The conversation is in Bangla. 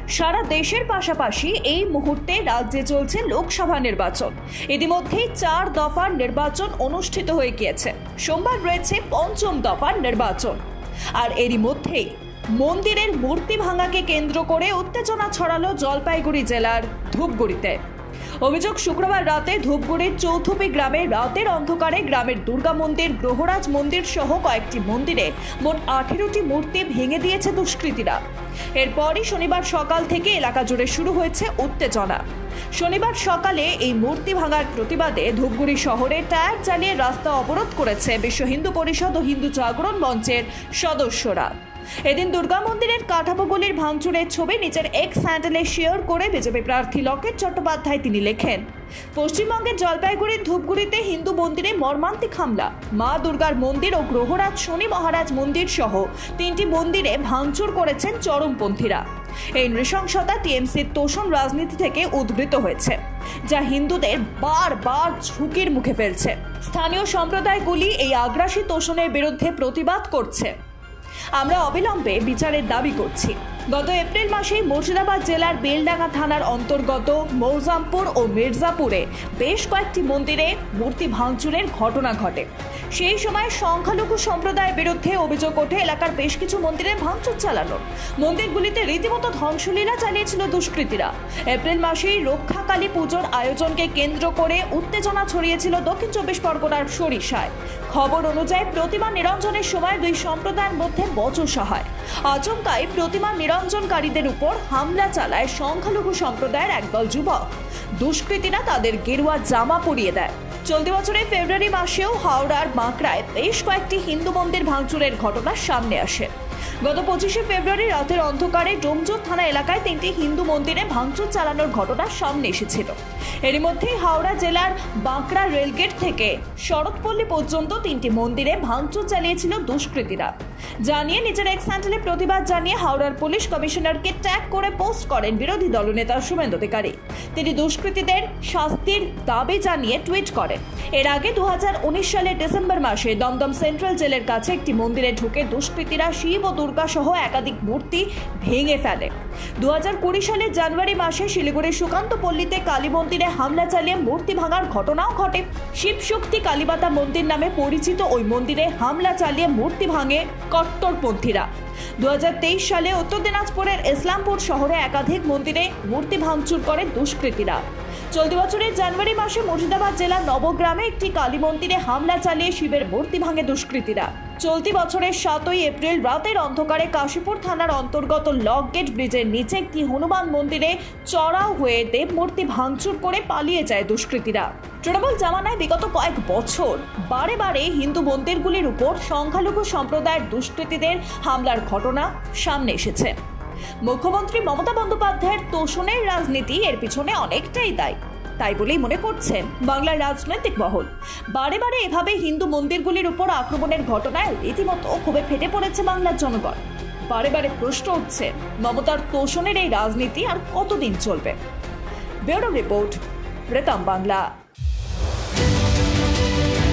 সারা দেশের পাশাপাশি এই মুহূর্তে রাজ্যে চলছে লোকসভা নির্বাচন। ইতিমধ্যেই 4 দফার নির্বাচন অনুষ্ঠিত হয়ে গিয়েছে। সোমবার রয়েছে 5ম দফার নির্বাচন। আর এরই মধ্যেই মন্দিরের মূর্তি ভাঙাকে কেন্দ্র করে উত্তেজনা ছড়ালো জলপাইগুড়ি জেলার ধূপগুড়িতে। অভিযোগ, শুক্রবার রাতে ধূপগুড়ির চৌথুপি গ্রামে রাতের অন্ধকারে গ্রামের দুর্গা মন্দির, গ্রহরাজ মন্দির সহ কয়েকটি মন্দিরে মোট 18টি মূর্তি ভেঙে দিয়েছে দুষ্কৃতীরা। এরপরই শনিবার সকাল থেকে এলাকা জুড়ে শুরু হয়েছে উত্তেজনা। শনিবার সকালে এই মূর্তি ভাঙার প্রতিবাদে ধূপগুড়ি শহরে টায়ার জ্বালিয়ে রাস্তা অবরোধ করেছে বিশ্ব হিন্দু পরিষদ ও হিন্দু জাগরণ মঞ্চের সদস্যরা। এদিন দুর্গা মন্দিরের কাঠামোগুলির ভাঙচুরের ছবি নিজের এক্স হ্যান্ডেলে শেয়ার করে বিজেপি প্রার্থী লকেট চট্টোপাধ্যায় তিনি লেখেন, পশ্চিমবঙ্গের জলপাইগুড়ির ধূপগুড়িতে হিন্দু মন্দিরে মর্মান্তিক হামলা। মা দুর্গার মন্দির ও গ্রহরাজ শনি মহারাজ মন্দির সহ 3টি মন্দিরে ভাঙচুর করেছেন চরমপন্থীরা। এই নৃশংসতা টিএমসির তোষণ রাজনীতি থেকে উদ্ভূত হয়েছে, যা হিন্দুদের বারবার ঝুঁকির মুখে ফেলছে। স্থানীয় সম্প্রদায়গুলি এই আগ্রাসী তোষণের বিরুদ্ধে প্রতিবাদ করছে। আমরা অবিলম্বে বিচারের দাবি করছি। গত এপ্রিল মাসে মুর্শিদাবাদ জেলার বেলডাঙ্গা থানার অন্তর্গত মৌজামপুর ও মির্জাপুরে বেশ কয়েকটি মন্দিরে মূর্তি ভাঙচুরের ঘটনা ঘটে। সেই সময় সংখ্যালঘু সম্প্রদায়ের বিরুদ্ধে অভিযোগ ওঠে এলাকার বেশ কিছু মন্দিরে ভাঙচুর চালানোর। মন্দিরগুলিতে রীতিমতো ধ্বংসলীলা চালিয়েছিল দুষ্কৃতীরা। এপ্রিল মাসেই রক্ষাকালী পুজোর আয়োজনকে কেন্দ্র করে উত্তেজনা ছড়িয়েছিল দক্ষিণ 24 পরগনার সরিষায়। খবর অনুযায়ী প্রতিমা নিরঞ্জনের সময় দুই সম্প্রদায়ের মধ্যে বচসা হয়। আচমকাই প্রতিমা নিরঞ্জনকারীদের উপর হামলা চালায় সংখ্যালঘু সম্প্রদায়ের একদল যুবক। দুষ্কৃতীরা তাদের গেরুয়া জামা পরিয়ে দেয়। চলতি বছরের ফেব্রুয়ারি মাসেও হাওড়ার বাঁকড়ায় বেশ কয়েকটি হিন্দু মন্দির ভাঙচুরের ঘটনা সামনে আসে। গত 25শে ফেব্রুয়ারি রাতের অন্ধকারে ডোমজুর থানা এলাকায় 3টি হিন্দু মন্দিরে ভাঙচুর চালানোর ঘটনা সামনে এসেছিল। এরই মধ্যেই হাওড়া জেলার বাঁকড়া রেলগেট থেকে শরৎপল্লী পর্যন্ত 3টি মন্দিরে ভাঙচুর চালিয়েছিল দুষ্কৃতীরা। জানিয়ে নিজের এক্স হ্যান্ডেলে প্রতিবাদ জানিয়ে হাওড়ার পুলিশ কমিশনারকে ট্যাগ করে পোস্ট করেন বিরোধী দলনেতা শুভেন্দু অধিকারী। তিনি দুষ্কৃতীদের শাস্তির দাবি জানিয়ে টুইট করেন। এর আগে 2019 সালের ডিসেম্বর মাসে দমদম সেন্ট্রাল জেলের কাছে একটি মন্দিরে ঢুকে দুষ্কৃতীরা শিব ও দুর্গা সহ একাধিক মূর্তি ভেঙে ফেলে। 2020 সালের জানুয়ারি মাসে শিলিগুড়ির সুকান্ত পল্লীতে কালী মন্দিরে হামলা চালিয়ে মূর্তি ভাঙার ঘটনাও ঘটে। শিবশক্তি কালীমাতা মন্দির নামে পরিচিত ওই মন্দিরে হামলা চালিয়ে মূর্তি ভাঙে কট্টরপন্থীরা। 2023 সালে উত্তর দিনাজপুরের ইসলামপুর শহরে একাধিক মন্দিরে মূর্তি ভাঙচুর করে দুষ্কৃতীরা। চলতি বছরের জানুয়ারি মাসে মুর্শিদাবাদ জেলার নবগ্রামে একটি কালী মন্দিরে হামলা চালিয়ে শিবের মূর্তি ভাঙে দুষ্কৃতীরা। চলতি বছরের 7ই এপ্রিল রাতের অন্ধকারে কাশীপুর থানার অন্তর্গত লকগেট ব্রিজের নিচে একটি হনুমান মন্দিরে চড়াও হয়ে দেব মূর্তি ভাঙচুর করে পালিয়ে যায় দুষ্কৃতীরা। তৃণমূল জামানায় বিগত কয়েক বছর বারে বারে হিন্দু মন্দিরগুলির উপর সংখ্যালঘু সম্প্রদায়ের দুষ্কৃতীদের হামলার ঘটনা সামনে এসেছে। মুখ্যমন্ত্রী মমতা বন্দ্যোপাধ্যায়ের তোষণের রাজনীতি এর পিছনে অনেকটাই দায়ী, তাই বলেই মনে করছেন বাংলার রাজনৈতিক মহল। বারে বারে এভাবে হিন্দু মন্দিরগুলির উপর আক্রমণের ঘটনায় রীতিমতো ক্ষোভে ফেটে পড়েছে বাংলার জনগণ। বারে বারে প্রশ্ন উঠছে, মমতার তোষণের এই রাজনীতি আর কতদিন চলবে? ব্যুরো রিপোর্ট, প্রেতম বাংলা।